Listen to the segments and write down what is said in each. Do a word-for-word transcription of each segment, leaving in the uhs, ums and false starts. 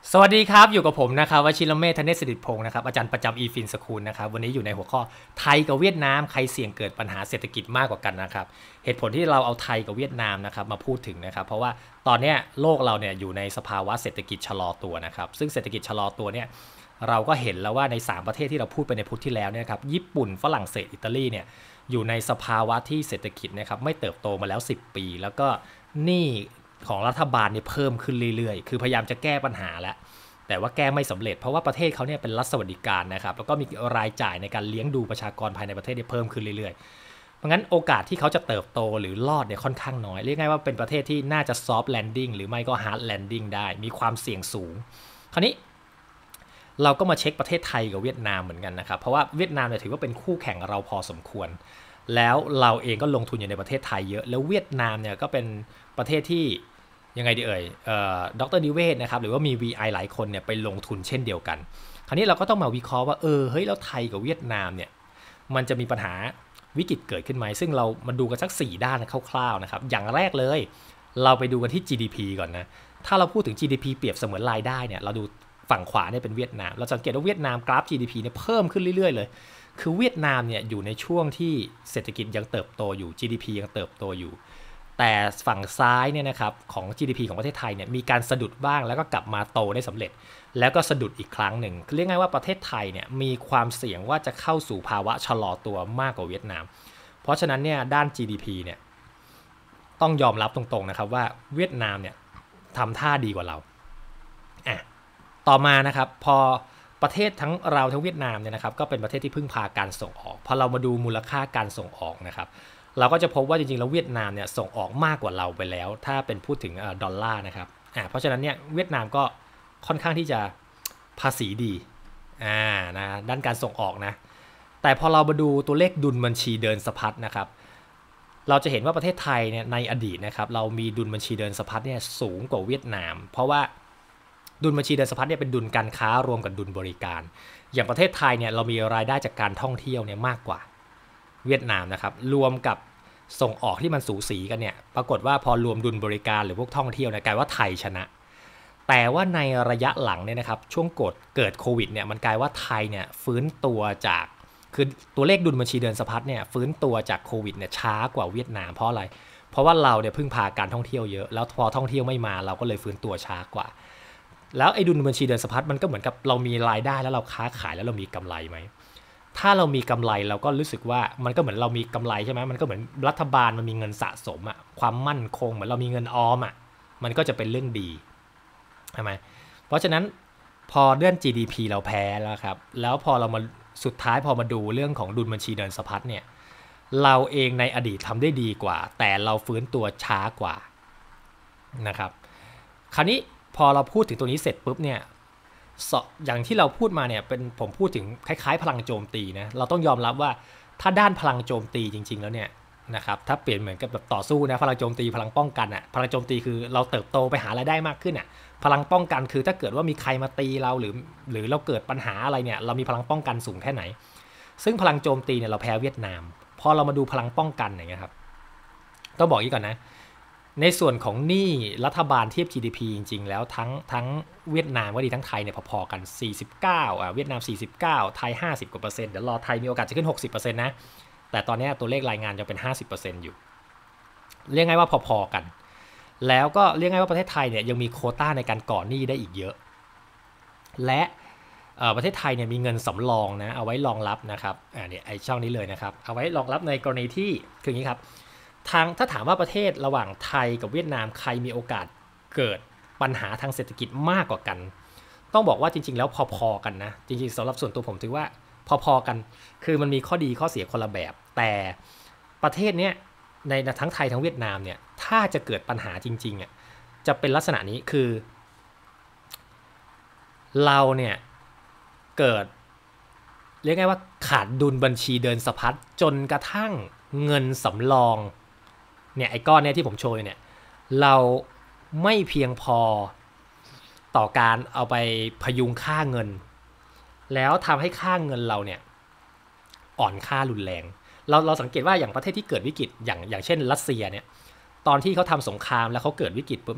สวัสดีครับอยู่กับผมนะครับวชิรเมธ ธเนศ สิริพงศ์นะครับอาจารย์ประจำ อี ฟิน School นะครับวันนี้อยู่ในหัวข้อไทยกับเวียดนามใครเสี่ยงเกิดปัญหาเศรษฐกิจมากกว่ากันนะครับเหตุผลที่เราเอาไทยกับเวียดนามนะครับมาพูดถึงนะครับเพราะว่าตอนนี้โลกเราเนี่ยอยู่ในสภาวะเศรษฐกิจชะลอตัวนะครับซึ่งเศรษฐกิจชะลอตัวเนี่ยเราก็เห็นแล้วว่าในสามประเทศที่เราพูดไปในพุธที่แล้วเนี่ยครับญี่ปุ่นฝรั่งเศสอิตาลีเนี่ยอยู่ในสภาวะที่เศรษฐกิจนะครับไม่เติบโตมาแล้วสิบปีแล้วก็หนี้ของรัฐบาลเนี่ยเพิ่มขึ้นเรื่อยๆคือพยายามจะแก้ปัญหาแล้วแต่ว่าแก้ไม่สำเร็จเพราะว่าประเทศเขาเนี่ยเป็นรัฐสวัสดิการนะครับแล้วก็มีรายจ่ายในการเลี้ยงดูประชากรภายในประเทศเนี่ยเพิ่มขึ้นเรื่อยๆเพราะงั้นโอกาสที่เขาจะเติบโตหรือรอดเนี่ยค่อนข้างน้อยเรียกง่ายว่าเป็นประเทศที่น่าจะซอฟต์แลนดิ้งหรือไม่ก็ฮาร์ดแลนดิ้งได้มีความเสี่ยงสูงคราวนี้เราก็มาเช็คประเทศไทยกับเวียดนามเหมือนกันนะครับเพราะว่าเวียดนามเนี่ยถือว่าเป็นคู่แข่งเราพอสมควรแล้วเราเองก็ลงทุนอยู่ในประเทศไทยเยอะแล้วเวียดนามเนี่ยก็เป็นประเทศที่ยังไงดีเอ่ยดรนิเวศนะครับหรือว่ามี วี ไอ หลายคนเนี่ยไปลงทุนเช่นเดียวกันคราวนี้เราก็ต้องมาวิเคราะห์ว่าเออเฮ้ยแล้วไทยกับเวียดนามเนี่ยมันจะมีปัญหาวิกฤตเกิดขึ้นไหมซึ่งเรามาดูกันสักสี่ด้านคร่าวๆนะครับอย่างแรกเลยเราไปดูกันที่ จี ดี พี ก่อนนะถ้าเราพูดถึง จี ดี พี เปรียบเสมือนรายได้เนี่ยเราดูฝั่งขวาเนี่ยเป็นเวียดนามเราสังเกตว่าเวียดนามกราฟ จี ดี พี เนี่ยเพิ่มขึ้นเรื่อยๆเลยคือเวียดนามเนี่ยอยู่ในช่วงที่เศรษฐกิจยังเติบโตอยู่ จี ดี พี ยังเติบโตอยู่แต่ฝั่งซ้ายเนี่ยนะครับของ จี ดี พี ของประเทศไทยเนี่ยมีการสะดุดบ้างแล้วก็กลับมาโตได้สำเร็จแล้วก็สะดุดอีกครั้งหนึ่งเรียกง่ายว่าประเทศไทยเนี่ยมีความเสี่ยงว่าจะเข้าสู่ภาวะชะลอตัวมากกว่าเวียดนามเพราะฉะนั้นเนี่ยด้าน จี ดี พี เนี่ยต้องยอมรับตรงๆนะครับว่าเวียดนามเนี่ยทำท่าดีกว่าเราอ่ะต่อมานะครับพอประเทศทั้งเราทั้งเวียดนามเนี่ยนะครับก็เป็นประเทศที่พึ่งพาการส่งออกพอเรามาดูมูลค่าการส่งออกนะครับเราก็จะพบว่าจริงๆแล้วเวียดนามเนี่ยส่งออกมากกว่าเราไปแล้วถ้าเป็นพูดถึงดอลลาร์นะครับอ่าเพราะฉะนั้นเนี่ยเวียดนามก็ค่อนข้างที่จะภาษีดีอ่านะด้านการส่งออกนะแต่พอเรามาดูตัวเลขดุลบัญชีเดินสะพัดนะครับเราจะเห็นว่าประเทศไทยเนี่ยในอดีตนะครับเรามีดุลบัญชีเดินสะพัดเนี่ยสูงกว่าเวียดนามเพราะว่าดุลบัญชีเดินสะพัดเนี่ยเป็นดุลการค้ารวมกับดุลบริการอย่างประเทศไทยเนี่ยเรามีรายได้จากการท่องเที่ยวเนี่ยมากกว่าเวียดนามนะครับรวมกับส่งออกที่มันสูสีกันเนี่ยปรากฏว่าพอรวมดุลบริการหรือพวกท่องเที่ยวเนี่ยกลายว่าไทยชนะแต่ว่าในระยะหลังเนี่ยนะครับช่วงกดเกิดโควิดเนี่ยมันกลายว่าไทยเนี่ยฟื้นตัวจากคือตัวเลขดุลบัญชีเดินสะพัดเนี่ยฟื้นตัวจากโควิดเนี่ยช้ากว่าเวียดนามเพราะอะไรเพราะว่าเราเนี่ยพึ่งพาการท่องเที่ยวเยอะแล้วพอท่องเที่ยวไม่มาเราก็เลยฟื้นตัวช้ากว่าแล้วไอ้ดุลบัญชีเดินสะพัดมันก็เหมือนกับเรามีรายได้แล้วเราค้าขายแล้วเรามีกำไรไหมถ้าเรามีกำไรเราก็รู้สึกว่ามันก็เหมือนเรามีกำไรใช่ไหมมันก็เหมือนรัฐบาลมันมีเงินสะสมอะความมั่นคงเหมือนเรามีเงินออมอะมันก็จะเป็นเรื่องดีใช่ไหมเพราะฉะนั้นพอเรื่อง จี ดี พี เราแพ้แล้วครับแล้วพอเรามาสุดท้ายพอมาดูเรื่องของดุลบัญชีเดินสะพัดเนี่ยเราเองในอดีตทำได้ดีกว่าแต่เราฟื้นตัวช้ากว่านะครับคราวนี้พอเราพูดถึงตัวนี้เสร็จปุ๊บเนี่ยอย่างที่เราพูดมาเนี่ยเป็นผมพูดถึงคล้ายๆพลังโจมตีนะเราต้องยอมรับว่าถ้าด้านพลังโจมตีจริงๆแล้วเนี่ยนะครับถ้าเปลี่ยนเหมือนกับแบบต่อสู้นะพลังโจมตีพลังป้องกันอะพลังโจมตีคือเราเติบโตไปหารายได้มากขึ้นอะพลังป้องกันคือถ้าเกิดว่ามีใครมาตีเราหรือหรือเราเกิดปัญหาอะไรเนี่ยเรามีพลังป้องกันสูงแค่ไหนซึ่งพลังโจมตีเนี่ยเราแพ้เวียดนามพอเรามาดูพลังป้องกันอย่างเงี้ยครับต้องบอกอย่างนี้ก่อนนะในส่วนของหนี้รัฐบาลเทียบ จี ดี พี จริงๆแล้วทั้งทั้งเวียดนามก็ดีทั้งไทยเนี่ยพอๆกันสี่สิบเก้าอ่ะเวียดนามสี่สิบเก้าไทยห้าสิบกว่าเปอร์เซ็นต์เดี๋ยวรอไทยมีโอกาสจะขึ้น หกสิบเปอร์เซ็นต์ นะแต่ตอนนี้ตัวเลขรายงานจะเป็น ห้าสิบเปอร์เซ็นต์ อยู่เรียกง่ายว่าพอๆกันแล้วก็เรียกง่ายว่าประเทศไทยเนี่ยยังมีโควต้าในการก่อหนี้ได้อีกเยอะและประเทศไทยเนี่ยมีเงินสำรองนะเอาไว้รองรับนะครับอ่าเนี่ยไอช่องนี้เลยนะครับเอาไว้รองรับในกรณีที่คืออย่างนี้ครับทางถ้าถามว่าประเทศระหว่างไทยกับเวียดนามใครมีโอกาสเกิดปัญหาทางเศรษฐกิจมากกว่ากันต้องบอกว่าจริงๆแล้วพอๆกันนะจริงๆสำหรับส่วนตัวผมถือว่าพอๆกันคือมันมีข้อดีข้อเสียคนละแบบแต่ประเทศเนี้ยในทั้งไทยทั้งเวียดนามเนี่ยถ้าจะเกิดปัญหาจริงๆอ่ะจะเป็นลักษณะนี้คือเราเนี่ยเกิดเรียกง่ายว่าขาดดุลบัญชีเดินสะพัดจนกระทั่งเงินสำรองเนี่ยไอ้ก้อนเนี้ยที่ผมโชยเนี่ยเราไม่เพียงพอต่อการเอาไปพยุงค่าเงินแล้วทำให้ค่าเงินเราเนี่ยอ่อนค่ารุนแรงเราเราสังเกตว่าอย่างประเทศที่เกิดวิกฤตอย่างอย่างเช่นรัสเซียเนี่ยตอนที่เขาทำสงครามแล้วเขาเกิดวิกฤตปุ๊บเนี่ย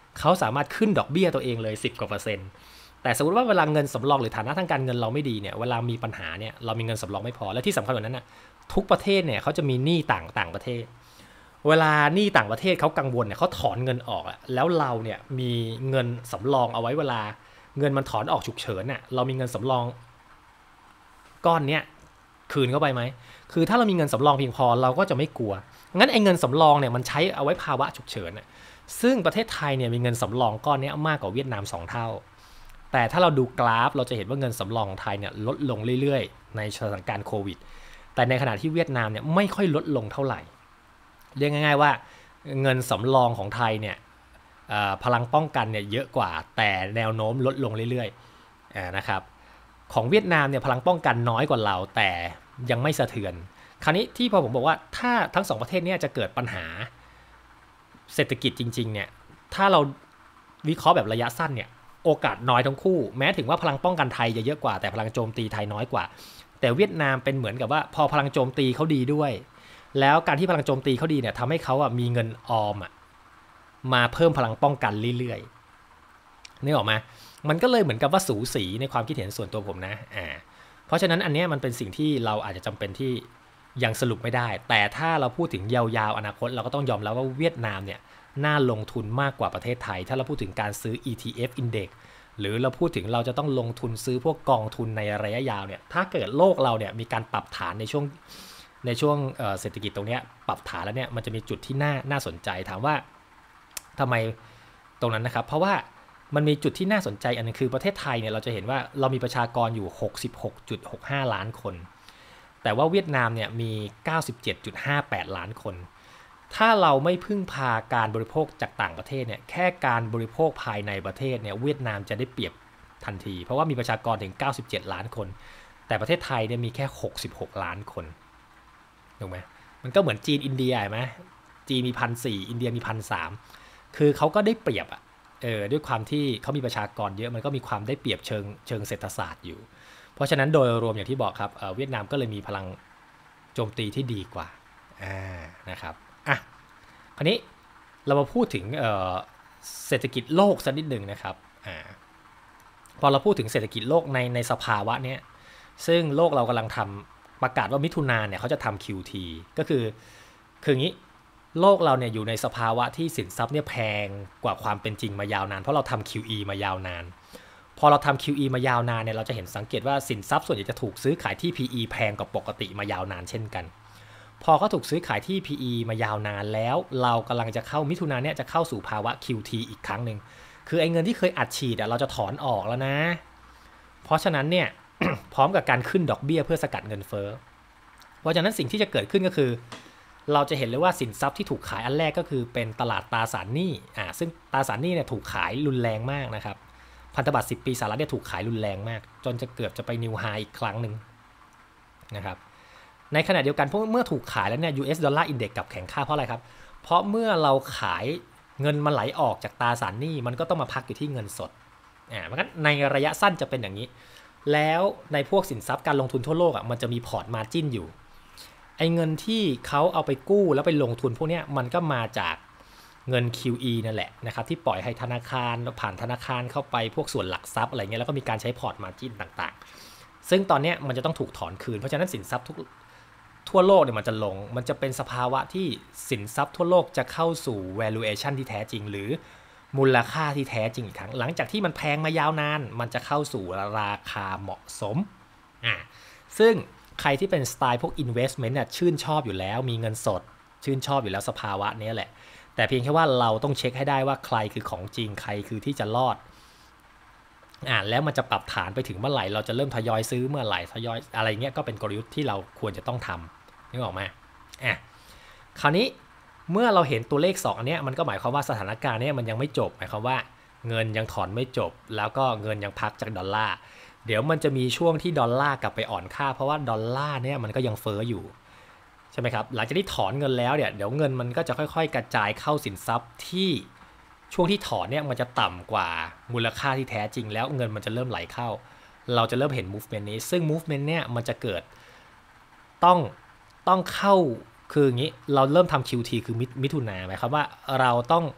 เขาสามารถขึ้นดอกเบี้ยตัวเองเลยสิบกว่าเปอร์เซ็นต์แต่สมมติว่าเวลาเงินสำรองหรือฐานะทางการเงินเราไม่ดีเนี่ยเวลามีปัญหาเนี่ยเรามีเงินสำรองไม่พอและที่สำคัญกว่านั้นนะทุกประเทศเนี่ยเขาจะมีหนี้ต่างต่างประเทศเวลาหนี้ต่างประเทศเขากังวลเนี่ยเขาถอนเงินออกแล้วเราเนี่ยมีเงินสำรองเอาไว้เวลาเงินมันถอนออกฉุกเฉินน่ะเรามีเงินสำรองก้อนเนี้ยคืนเข้าไปไหมคือถ้าเรามีเงินสำรองเพียงพอเราก็จะไม่กลัวงั้นไอ้เงินสำรองเนี่ยมันใช้เอาไว้ภาวะฉุกเฉินน่ะซึ่งประเทศไทยเนี่ยมีเงินสำรองก้อนนี้มากกว่าเวียดนามสองเท่าแต่ถ้าเราดูกราฟเราจะเห็นว่าเงินสำรองของไทยเนี่ยลดลงเรื่อยๆในสถานการณ์โควิดแต่ในขณะที่เวียดนามเนี่ยไม่ค่อยลดลงเท่าไหร่เรียกง่ายๆว่าเงินสำรองของไทยเนี่ยพลังป้องกันเนี่ยเยอะกว่าแต่แนวโน้มลดลงเรื่อยๆนะครับของเวียดนามเนี่ยพลังป้องกันน้อยกว่าเราแต่ยังไม่สะเทือนคราวนี้ที่พอผมบอกว่าถ้าทั้งสองประเทศเนี่ยจะเกิดปัญหาเศรษฐกิจจริงๆเนี่ยถ้าเราวิเคราะห์แบบระยะสั้นเนี่ยโอกาสน้อยทั้งคู่แม้ถึงว่าพลังป้องกันไทยจะเยอะกว่าแต่พลังโจมตีไทยน้อยกว่าแต่เวียดนามเป็นเหมือนกับว่าพอพลังโจมตีเขาดีด้วยแล้วการที่พลังโจมตีเขาดีเนี่ยทำให้เขาอ่ะมีเงินออมอ่ะมาเพิ่มพลังป้องกันเรื่อยๆนึกออกไหมมันก็เลยเหมือนกับว่าสูสีในความคิดเห็นส่วนตัวผมนะอ่าเพราะฉะนั้นอันนี้มันเป็นสิ่งที่เราอาจจะจำเป็นที่ยังสรุปไม่ได้แต่ถ้าเราพูดถึงยาวๆอนาคตเราก็ต้องยอมรับว่าเวียดนามเนี่ยน่าลงทุนมากกว่าประเทศไทยถ้าเราพูดถึงการซื้อ อี ที เอฟ Index หรือเราพูดถึงเราจะต้องลงทุนซื้อพวกกองทุนในระยะยาวเนี่ยถ้าเกิดโลกเราเนี่ยมีการปรับฐานในช่วงในช่วงเศรษฐกิจตรงนี้ปรับฐานแล้วเนี่ยมันจะมีจุดที่น่าน่าสนใจถามว่าทำไมตรงนั้นนะครับเพราะว่ามันมีจุดที่น่าสนใจอันนึงคือประเทศไทยเนี่ยเราจะเห็นว่าเรามีประชากรอยู่ หกสิบหกจุดหกห้า ล้านคนแต่ว่าเวียดนามเนี่ยมี เก้าสิบเจ็ดจุดห้าแปด ล้านคนถ้าเราไม่พึ่งพาการบริโภคจากต่างประเทศเนี่ยแค่การบริโภคภายในประเทศเนี่ยเวียดนามจะได้เปรียบทันทีเพราะว่ามีประชากรถึงเก้าสิบเจ็ดล้านคนแต่ประเทศไทยเนี่ยมีแค่หกสิบหกล้านคนถูกไหมมันก็เหมือนจีนอินเดียเห็นไหมจีนมีพันสี่อินเดียมีพันสามคือเขาก็ได้เปรียบอ่ะเออด้วยความที่เขามีประชากรเยอะมันก็มีความได้เปรียบเชิงเชิงเศรษฐศาสตร์อยู่เพราะฉะนั้นโดยรวมอย่างที่บอกครับเวียดนามก็เลยมีพลังโจมตีที่ดีกว่าอ่านะครับอ่ะคราวนี้เรามาพูดถึงเศรษฐกิจโลกสักนิดหนึ่งนะครับอ่าพอเราพูดถึงเศรษฐกิจโลกในในสภาวะเนี้ยซึ่งโลกเรากำลังทำประกาศว่ามิถุนาเนี่ยเขาจะทำ คิว ที ก็คือคืออย่างนี้โลกเราเนี่ยอยู่ในสภาวะที่สินทรัพย์เนี่ยแพงกว่าความเป็นจริงมายาวนานเพราะเราทำ คิว อี มายาวนานพอเราทำ คิว อี มายาวนานเนี่ยเราจะเห็นสังเกตว่าสินทรัพย์ส่วนใหญ่จะถูกซื้อขายที่ พี อี แพงกว่าปกติมายาวนานเช่นกันพอเขาถูกซื้อขายที่ พี อี มายาวนานแล้วเรากำลังจะเข้ามิถุนาเนี่ยจะเข้าสู่ภาวะ คิว ที อีกครั้งหนึ่งคือไอ้เงินที่เคยอัดฉีดเราจะถอนออกแล้วนะเพราะฉะนั้นเนี่ย พร้อมกับการขึ้นดอกเบี้ยเพื่อสกัดเงินเฟ้อเพราะฉะนั้นสิ่งที่จะเกิดขึ้นก็คือเราจะเห็นเลยว่าสินทรัพย์ที่ถูกขายอันแรกก็คือเป็นตลาดตราสารหนี้อ่าซึ่งตราสารหนี้เนี่ยถูกขายรุนแรงมากนะครับพันธบัตรสิบปีสหรัฐเนี่ยถูกขายรุนแรงมากจนจะเกือบจะไปนิวไฮอีกครั้งหนึ่งนะครับในขณะเดียวกันเมื่อถูกขายแล้วเนี่ย ยู เอส ดอลลาร์อินเด็กซ์กลับแข็งค่าเพราะอะไรครับเพราะเมื่อเราขายเงินมันไหลออกจากตราสารหนี้มันก็ต้องมาพักอยู่ที่เงินสดอ่าเพราะงั้นในระยะสั้นจะเป็นอย่างนี้แล้วในพวกสินทรัพย์การลงทุนทั่วโลกอ่ะมันจะมีพอร์ตมาร์จิ้นอยู่ไอ้เงินที่เขาเอาไปกู้แล้วไปลงทุนพวกนี้มันก็มาจากเงิน คิว อี นั่นแหละนะครับที่ปล่อยให้ธนาคารผ่านธนาคารเข้าไปพวกส่วนหลักทรัพย์อะไรเงี้ยแล้วก็มีการใช้พอร์ตมาร์จิ้นต่างๆซึ่งตอนนี้มันจะต้องถูกถอนคืนเพราะฉะนั้นสินทรัพย์ทุกทั่วโลกเนี่ยมันจะลงมันจะเป็นสภาวะที่สินทรัพย์ทั่วโลกจะเข้าสู่ valuation ที่แท้จริงหรือมูลค่าที่แท้จริงอีกครั้งหลังจากที่มันแพงมายาวนานมันจะเข้าสู่ราคาเหมาะสมอ่าซึ่งใครที่เป็นสไตล์พวก investment เนี่ยชื่นชอบอยู่แล้วมีเงินสดชื่นชอบอยู่แล้วสภาวะนี้แหละแต่เพียงแค่ว่าเราต้องเช็คให้ได้ว่าใครคือของจริงใครคือที่จะรอดอ่าแล้วมันจะปรับฐานไปถึงเมื่อไหร่เราจะเริ่มทยอยซื้อเมื่อไหร่ทยอยอะไรเงี้ยก็เป็นกลยุทธ์ที่เราควรจะต้องทำนึกออกไหมอ่ะคราวนี้เมื่อเราเห็นตัวเลขสองอันนี้มันก็หมายความว่าสถานการณ์นี้มันยังไม่จบหมายความว่าเงินยังถอนไม่จบแล้วก็เงินยังพักจากดอลลาร์เดี๋ยวมันจะมีช่วงที่ดอลลาร์กลับไปอ่อนค่าเพราะว่าดอลลาร์เนี่ยมันก็ยังเฟ้ออยู่ใช่ไหมครับหลังจากที่ถอนเงินแล้วเนี่ยเดี๋ยวเงินมันก็จะค่อยๆกระจายเข้าสินทรัพย์ที่ช่วงที่ถอนเนี่ยมันจะต่ำกว่ามูลค่าที่แท้จริงแล้วเงินมันจะเริ่มไหลเข้าเราจะเริ่มเห็น movement นี้ซึ่ง movement เนี่ยมันจะเกิดต้องต้องเข้าคืออย่างนี้เราเริ่มทำ คิว ที คือมิถุนาหมายความว่าเราต้อง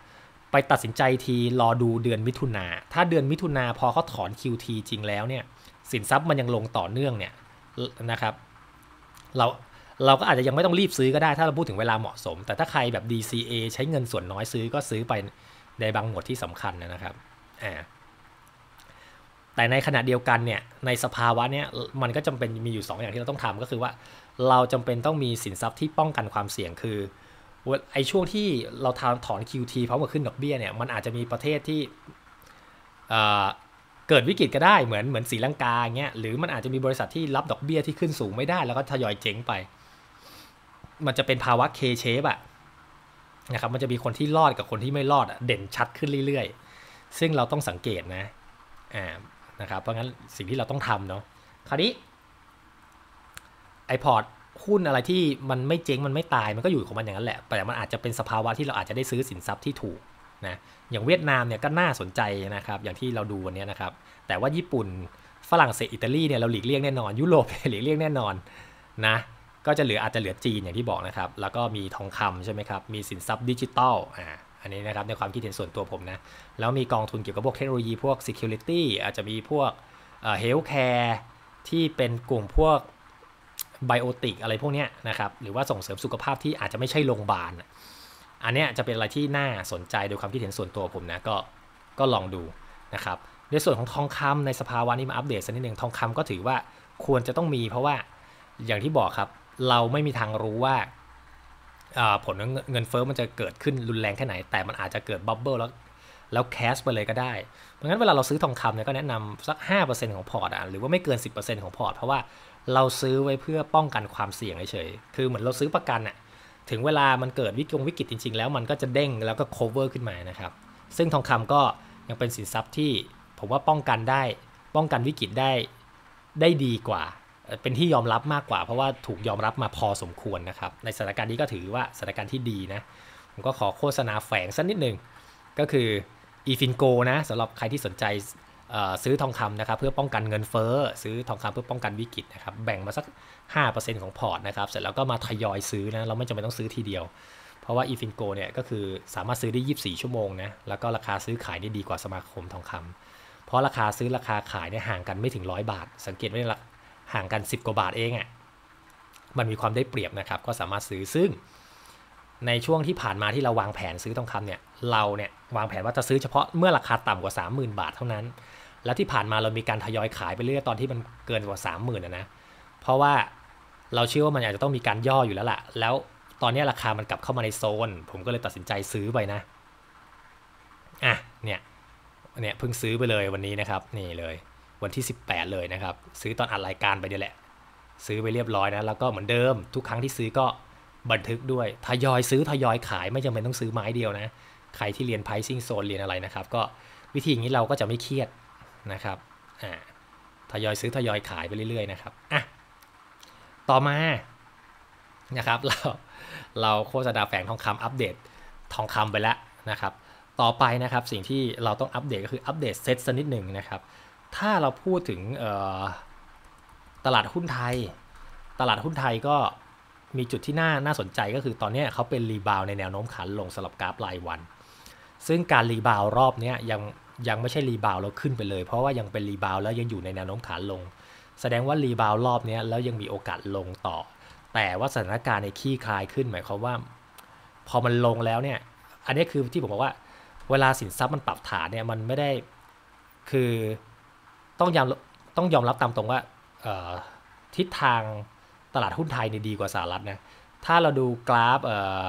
ไปตัดสินใจทีรอดูเดือนมิถุนาถ้าเดือนมิถุนาพอเขาถอน คิว ที จริงแล้วเนี่ยสินทรัพย์มันยังลงต่อเนื่องเนี่ยนะครับเราเราก็อาจจะยังไม่ต้องรีบซื้อก็ได้ถ้าเราพูดถึงเวลาเหมาะสมแต่ถ้าใครแบบ ดี ซี เอ ใช้เงินส่วนน้อยซื้อก็ซื้อไปในบางหมวดที่สำคัญนะครับอ่าแต่ในขณะเดียวกันเนี่ยในสภาวะเนี้ยมันก็จำเป็นมีอยู่สองอย่างที่เราต้องทำก็คือว่าเราจำเป็นต้องมีสินทรัพย์ที่ป้องกันความเสี่ยงคือไอ้ช่วงที่เราถอน คิว ที พร้อมกับขึ้นดอกเบี้ยเนี่ยมันอาจจะมีประเทศที่เกิดวิกฤตก็ได้เหมือนเหมือนศรีลังกาเงี้ยหรือมันอาจจะมีบริษัทที่รับดอกเบี้ยที่ขึ้นสูงไม่ได้แล้วก็ทยอยเจ๊งไปมันจะเป็นภาวะ K-shape อะนะครับมันจะมีคนที่รอดกับคนที่ไม่รอดอะเด่นชัดขึ้นเรื่อยๆซึ่งเราต้องสังเกตนะอ่านะครับเพราะงั้นสิ่งที่เราต้องทำเนาะคราวนี้ไอพอร์ตหุ้นอะไรที่มันไม่เจ๊งมันไม่ตายมันก็อยู่ของมันอย่างนั้นแหละแต่มันอาจจะเป็นสภาวะที่เราอาจจะได้ซื้อสินทรัพย์ที่ถูกนะอย่างเวียดนามเนี่ยก็น่าสนใจนะครับอย่างที่เราดูวันนี้นะครับแต่ว่าญี่ปุ่นฝรั่งเศสอิตาลีเนี่ยเราหลีกเลี่ยงแน่นอนยุโรปหลีกเลี่ยงแน่นอนนะก็จะเหลืออาจจะเหลือจีนอย่างที่บอกนะครับแล้วก็มีทองคำใช่ไหมครับมีสินทรัพย์ดิจิตอลอ่าอันนี้นะครับในความคิดเห็นส่วนตัวผมนะแล้วมีกองทุนเกี่ยวกับพวกเทคโนโลยีพวก security อาจจะมีพวกเอ่อ healthcare ที่เป็นกลุ่มพวกไบโอติกอะไรพวกนี้นะครับหรือว่าส่งเสริมสุขภาพที่อาจจะไม่ใช่โรงพยาบาลอันนี้จะเป็นอะไรที่น่าสนใจโดยความคิดเห็นส่วนตัวผมนะก็ก็ลองดูนะครับในส่วนของทองคำในสภาวะนี้มาอัปเดตสักนิดหนึ่งทองคำก็ถือว่าควรจะต้องมีเพราะว่าอย่างที่บอกครับเราไม่มีทางรู้ว่าผลเงินเฟ้อมันจะเกิดขึ้นรุนแรงแค่ไหนแต่มันอาจจะเกิดบับเบิ้ลแล้วแล้วแคชไปเลยก็ได้เพราะงั้นเวลาเราซื้อทองคำเนี่ยก็แนะนำสัก ห้าเปอร์เซ็นต์ ของพอร์ตอ่ะหรือว่าไม่เกิน สิบเปอร์เซ็นต์ ของพอร์ตเพราะว่าเราซื้อไว้เพื่อป้องกันความเสี่ยงเฉยๆคือเหมือนเราซื้อประกันอ่ะถึงเวลามันเกิดวิกฤตวิกฤตจริงๆแล้วมันก็จะเด้งแล้วก็ cover ขึ้นมานะครับซึ่งทองคำก็ยังเป็นสินทรัพย์ที่ผมว่าป้องกันได้ป้องกันวิกฤตได้ได้ดีกว่าเป็นที่ยอมรับมากกว่าเพราะว่าถูกยอมรับมาพอสมควรนะครับในสถานการณ์นี้ก็ถือว่าสถานการณ์ที่ดีนะผมก็ขอโฆษณาแฝงสักนิดหนึ่งก็คือ eFinco นะสำหรับใครที่สนใจซื้อทองคำนะครับเพื่อป้องกันเงินเฟ้อซื้อทองคำเพื่อป้องกันวิกฤตนะครับแบ่งมาสัก ห้าเปอร์เซ็นต์ ของพอร์ตนะครับเสร็จแล้วก็มาทยอยซื้อนะเราไม่จำเป็นต้องซื้อทีเดียวเพราะว่า eFinco เนี่ยก็คือสามารถซื้อได้ยี่สิบสี่ชั่วโมงนะแล้วก็ราคาซื้อขายได้ดีกว่าสมาคมทองคำเพราะราคาซื้อราคาขายเนี่ยห่างกันไม่ถึงร้อยบาทสังเกตไว้เลยห่างกันสิบกว่าบาทเองอ่ะมันมีความได้เปรียบนะครับก็สามารถซื้อซึ่งในช่วงที่ผ่านมาที่เราวางแผนซื้อทองคำเนี่ยเราเนี่ยวางแผนว่าจะซื้อเฉพาะเมื่อราคาต่ำกว่า สามหมื่น บาทเท่านั้นแล้วที่ผ่านมาเรามีการทยอยขายไปเรื่อยตอนที่มันเกินกว่า สามหมื่น นะนะเพราะว่าเราเชื่อว่ามันอาจจะต้องมีการย่ออยู่แล้วล่ะแล้วตอนนี้ราคามันกลับเข้ามาในโซนผมก็เลยตัดสินใจซื้อไปนะอ่ะเนี่ยเนี่ยเพิ่งซื้อไปเลยวันนี้นะครับนี่เลยวันที่สิบแปดเลยนะครับซื้อตอนอัดรายการไปนี่แหละซื้อไปเรียบร้อยนะแล้วก็เหมือนเดิมทุกครั้งที่ซื้อก็บันทึกด้วยทยอยซื้อทยอยขายไม่จำเป็นต้องซื้อไม้เดียวนะใครที่เรียน pricing zone เรียนอะไรนะครับก็วิธีอย่างนี้เราก็จะไม่เครียดนะครับอ่าทยอยซื้อทยอยขายไปเรื่อยๆนะครับอ่ะต่อมานะครับเราเราโฆษณาแฝงทองคำอัปเดตทองคำไปแล้วนะครับต่อไปนะครับสิ่งที่เราต้องอัปเดตก็คืออัปเดตเซตสักนิดหนึ่งนะครับถ้าเราพูดถึงตลาดหุ้นไทยตลาดหุ้นไทยก็มีจุดที่น่าน่าสนใจก็คือตอนนี้เขาเป็นรีบาวในแนวโน้มขาลงสำหรับกราฟรายวันซึ่งการรีบาวรอบนี้ยังยังไม่ใช่รีบาวแล้วขึ้นไปเลยเพราะว่ายังเป็นรีบาวแล้วยังอยู่ในแนวโน้มขาลงแสดงว่ารีบาวรอบนี้แล้วยังมีโอกาสลงต่อแต่ว่าสถานการณ์ในขี้คลายขึ้นหมายความว่าพอมันลงแล้วเนี่ยอันนี้คือที่ผมบอกว่าเวลาสินทรัพย์มันปรับฐานเนี่ยมันไม่ได้คือต้องยอมต้องยอมรับตามตรงว่าทิศทางตลาดหุ้นไทยเนี่ยดีกว่าสหรัฐนะถ้าเราดูกราฟเอ่อ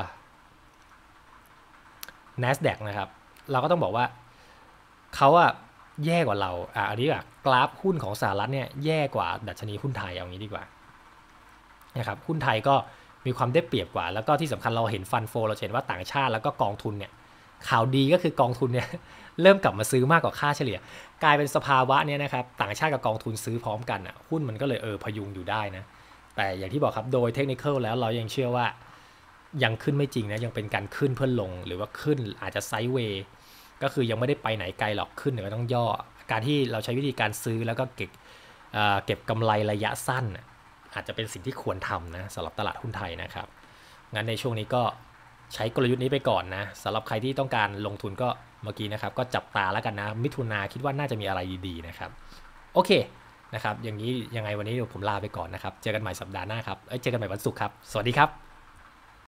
NASDAQ นะครับเราก็ต้องบอกว่าเขาอะแย่กว่าเราอ่ะอันนี้อะกราฟหุ้นของสหรัฐเนี่ยแย่กว่าดัชนีหุ้นไทยเอางี้ดีกว่านะครับหุ้นไทยก็มีความได้เปรียบกว่าแล้วก็ที่สำคัญเราเห็นฟันโฟเราเห็นว่าต่างชาติแล้วก็กองทุนเนี่ยข่าวดีก็คือกองทุนเนี่ยเริ่มกลับมาซื้อมากกว่าค่าเฉลี่ยกลายเป็นสภาวะเนี่ยนะครับต่างชาติกับกองทุนซื้อพร้อมกันอ่ะหุ้นมันก็เลยเออพยุงอยู่ได้นะแต่อย่างที่บอกครับโดยเทคนิคแล้วเรายังเชื่อว่ายังขึ้นไม่จริงนะยังเป็นการขึ้นเพื่อลงหรือว่าขึ้นอาจจะไซด์เวย์ก็คือยังไม่ได้ไปไหนไกลหรอกขึ้นเดี๋ยวต้องย่อการที่เราใช้วิธีการซื้อแล้วก็เก็บเก็บกำไรระยะสั้นอาจจะเป็นสิ่งที่ควรทำนะสำหรับตลาดหุ้นไทยนะครับงั้นในช่วงนี้ก็ใช้กลยุทธ์นี้ไปก่อนนะสำหรับใครที่ต้องการลงทุนก็เมื่อกี้นะครับก็จับตาแล้วกันนะมิถุนาคิดว่าน่าจะมีอะไรดีๆนะครับโอเคนะครับอย่างนี้ยังไงวันนี้ผมลาไปก่อนนะครับเจอกันใหม่สัปดาห์หน้าครับเอ้ยเจอกันใหม่วันศุกร์ครับสวัสดีครับ